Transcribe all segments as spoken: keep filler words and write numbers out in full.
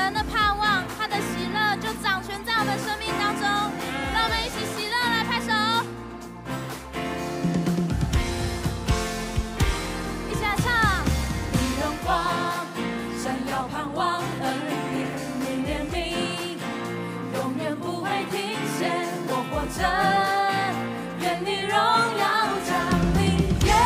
神的盼望，他的喜乐就掌权在我们生命当中。让我们一起喜乐来拍手，一起来唱。 你荣光闪耀盼望，恩典你怜悯，永远不会停歇。我活着，愿你荣耀降临，耶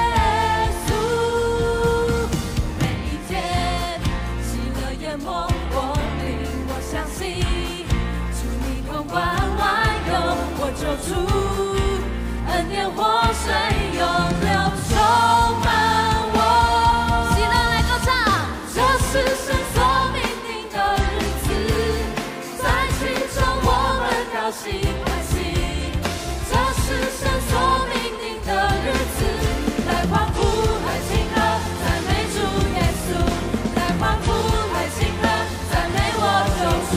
稣。每一天喜乐淹没我灵，我相信主你统管万有，我救主恩典活水永流充满我。 喜乐来歌唱， 这是神所命定的日子，在其中我们高兴欢喜。这是神所命定的日子，来欢呼，来庆贺，赞美主耶稣，来欢呼，来庆贺，赞美我救主。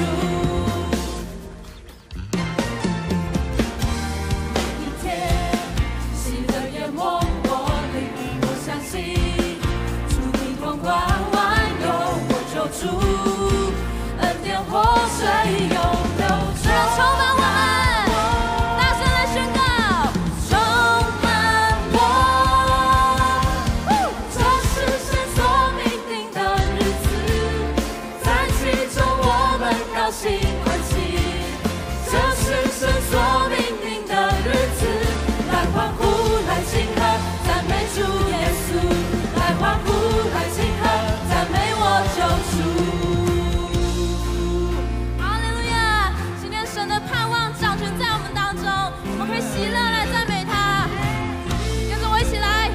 每一天喜乐淹没我灵，我相信主你统管万有，我救主恩典活水永流主人充满我们，大声来宣告。 充满我。这是神所命定的日子，在其中我们高兴欢喜。这是神所命定的日子，来欢呼，来庆贺，赞美主耶稣，来欢呼，来庆贺，赞美我救主。 哈利路亚！今天神的盼望掌权在我们当中，我们可以喜乐来赞美他。跟着我一起来，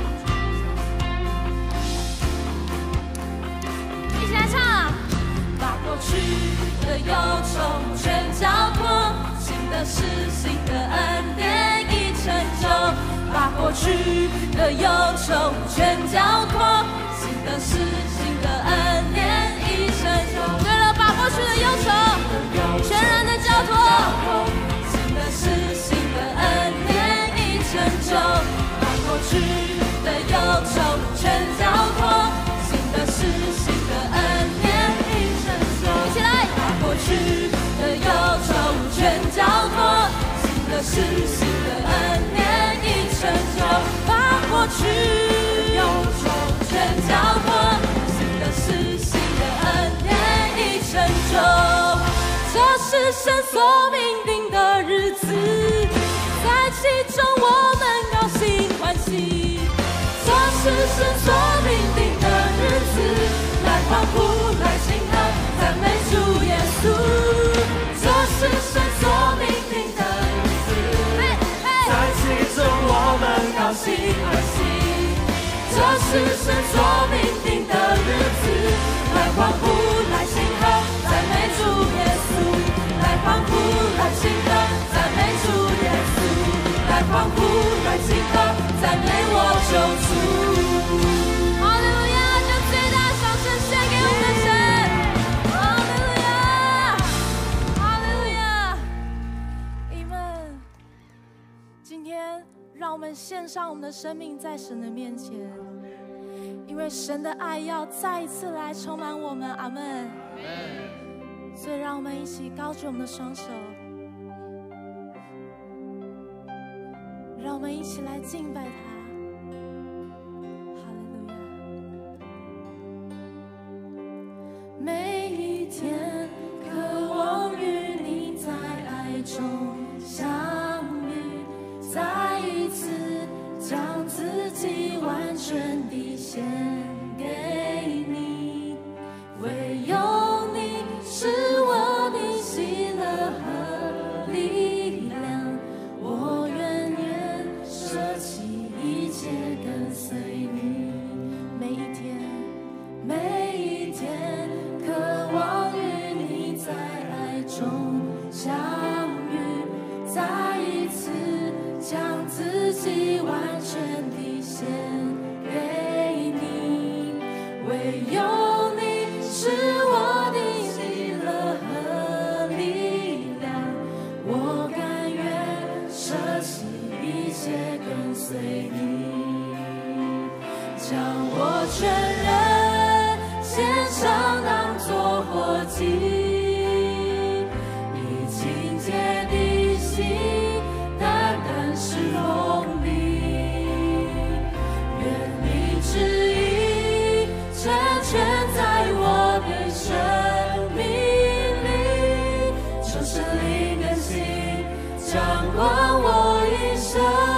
一起来唱。 把过去的忧愁全交托，新的事新的恩典已成就。把过去的忧愁全交托，新的事新的恩典已成就。 对了，把过去的忧愁全然的交托。 新的事新的恩典已成就。把过去的忧愁全交托，新的事新的恩典已成就。 一起来。 把过去的忧愁全交托，新的事新的恩典已成就。把过去的忧愁全交托，新的事新的恩典已成就。这是神所命定的日子，在其中我们高兴欢喜。这是神所命定的日子，来欢呼，来庆贺，赞美主耶稣。这是神所命定的日子，在其中我们高兴欢喜。这是神所命定的日子，来欢呼，来庆贺，赞美主耶稣。来欢呼，来庆贺，赞美主耶稣。来欢呼，来庆贺，赞美我救主。 哈利路亚！将最大的掌声献给我们的神。哈利路亚，哈利路亚。阿们。今天让我们献上我们的生命在神的面前，因为神的爱要再一次来充满我们。阿们。所以让我们一起高举我们的双手，让我们一起来敬拜他。哈利路亚。 每一天渴望与你在爱中相遇，再一次将自己完全地献给你，唯有你是我的喜乐和力量，我愿愿舍弃一切跟随你。每一天，每一天，渴望与你在爱中相遇，再一次将自己完全地献给你，唯有你是我的喜乐和力量，我甘愿舍弃一切跟随你，将我全人献上当作活祭。 祭，以清洁的心，单单侍奉你。愿你旨意成全在我的生命里，求圣灵更新，掌管我一生。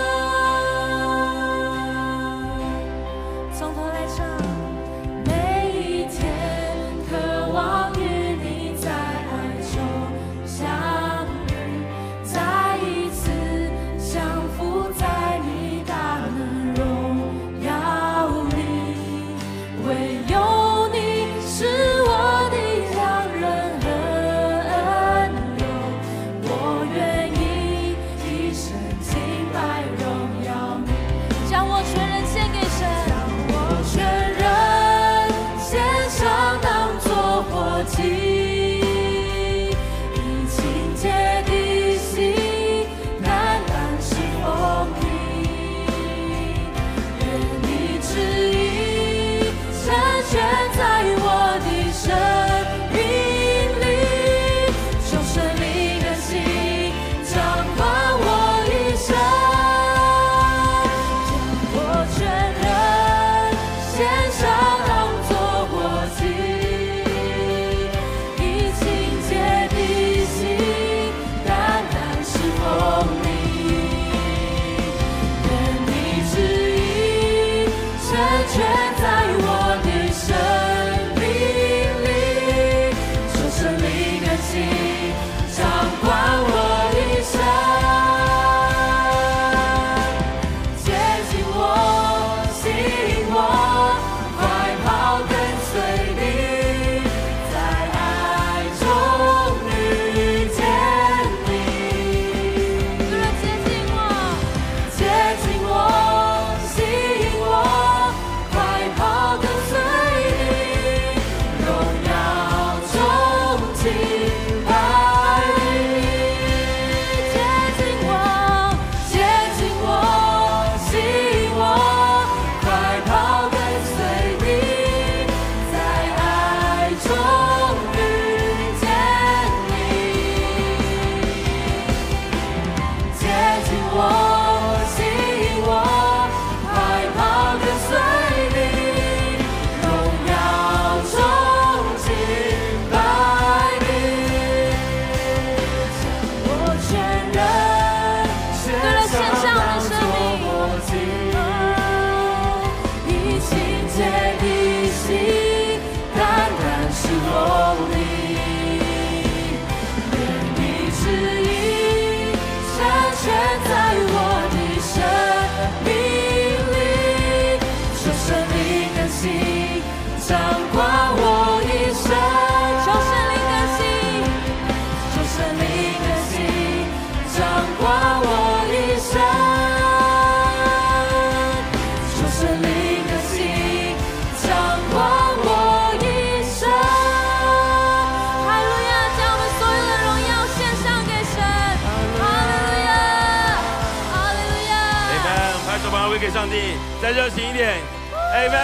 给上帝，再热情一点 ，Amen，Amen，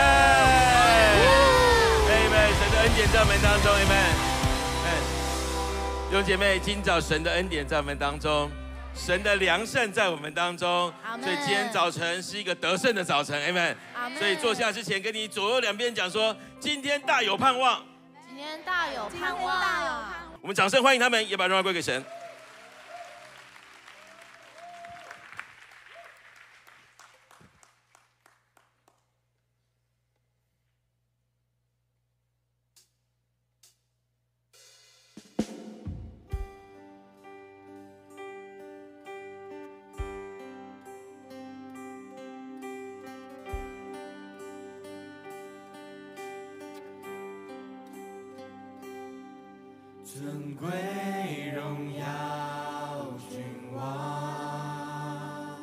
神的恩典在我们当中 ，Amen， 弟兄姐妹，今早神的恩典在我们当中，神的良善在我们当中，所以今天早晨是一个得胜的早晨 ，Amen。所以坐下之前，跟你左右两边讲说，今天大有盼望， 今天大有盼望，大有盼望。 我们掌声欢迎他们，也把荣耀归给神。 尊贵荣耀君王，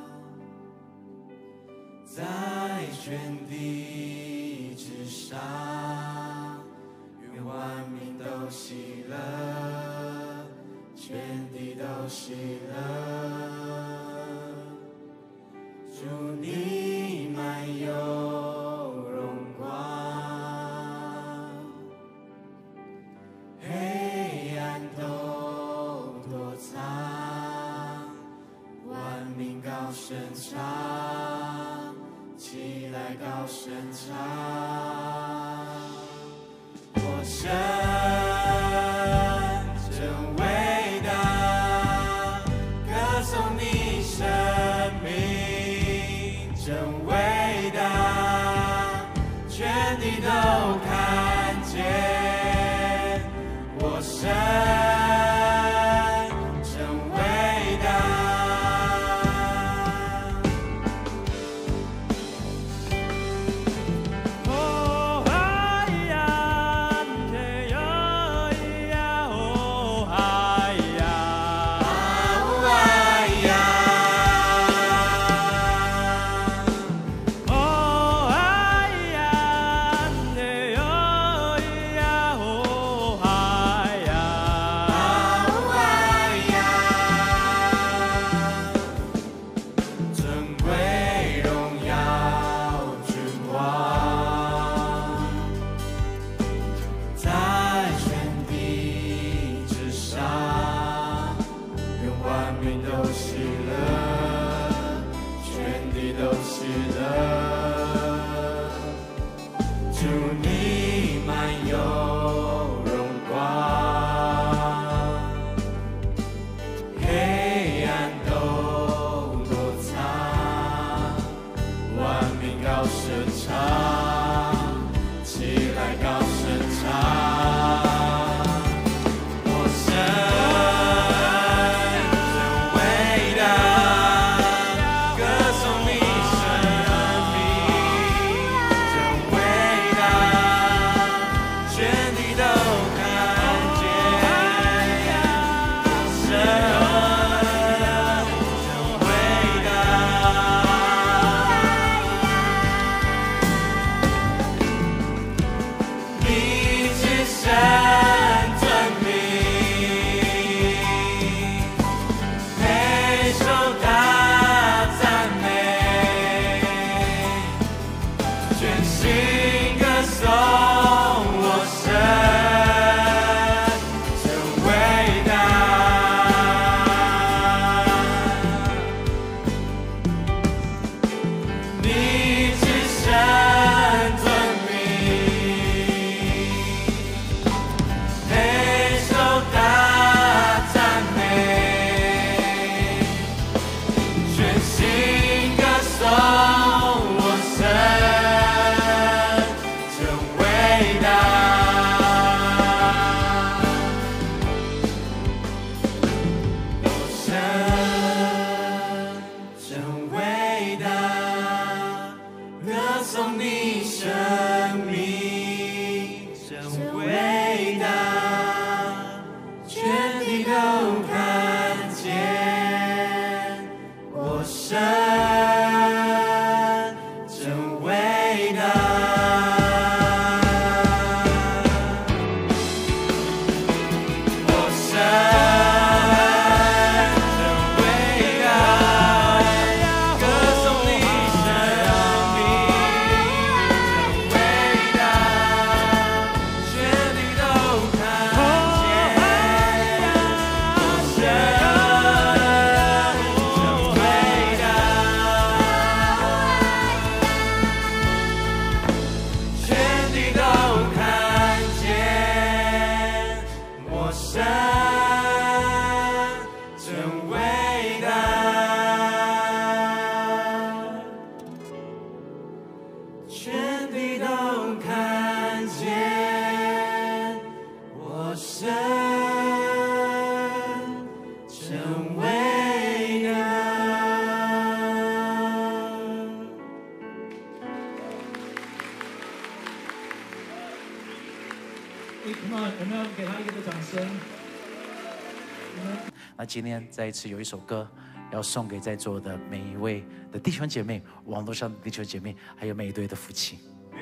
在全地之上，愿万民都喜乐，全地都喜乐。主你满有荣光。 来高声唱，我神真伟大，歌颂你生命真伟大，全地都看见我神。 那今天再一次有一首歌要送给在座的每一位的弟兄姐妹，网络上的弟兄姐妹，还有每一对的夫妻。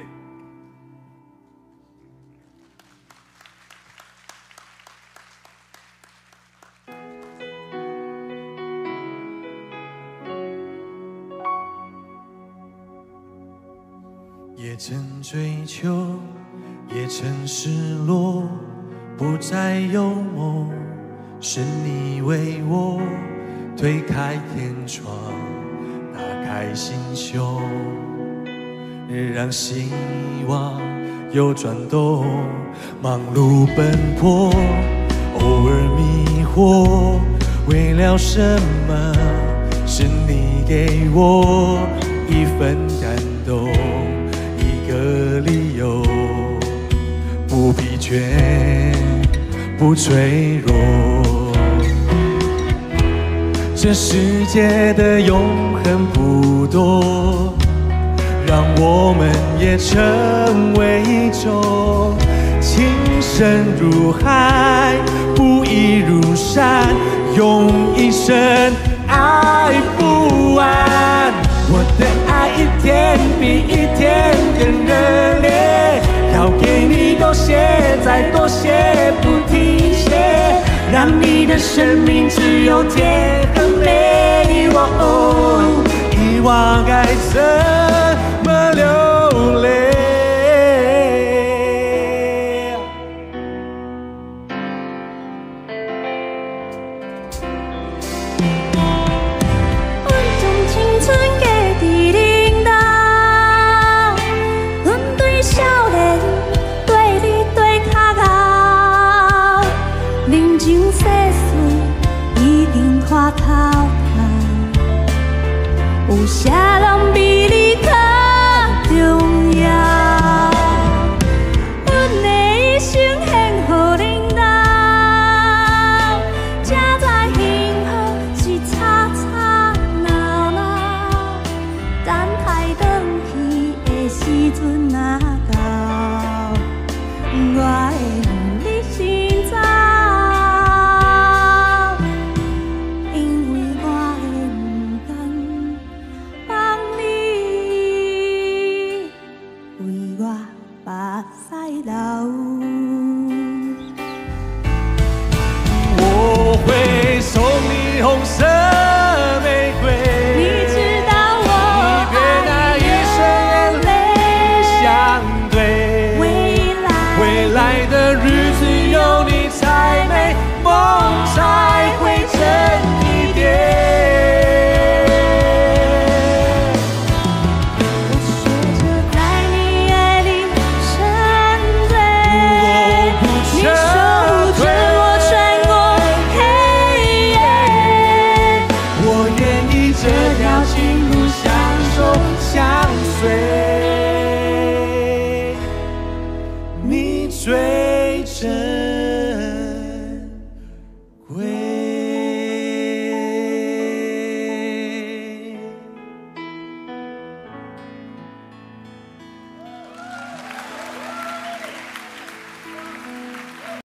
也曾追求，也曾失落，不再有梦。是你为我推开天窗，打开心胸， 让希望有转动，忙碌奔波，偶尔迷惑，为了什么？是你给我一份感动，一个理由，不疲倦，不脆弱。这世界的永恒不多，让我们也成为一种情深如海，不移如山，用一生爱不完。我的爱一天比一天更热烈，要给你多些，再多些，不停歇，让你的生命只有甜和美。哦，遗忘该怎么流泪？ 有啥人比你较重要？阮的一生献予恁家，才知幸福是吵吵闹闹，等待转去的时阵啊。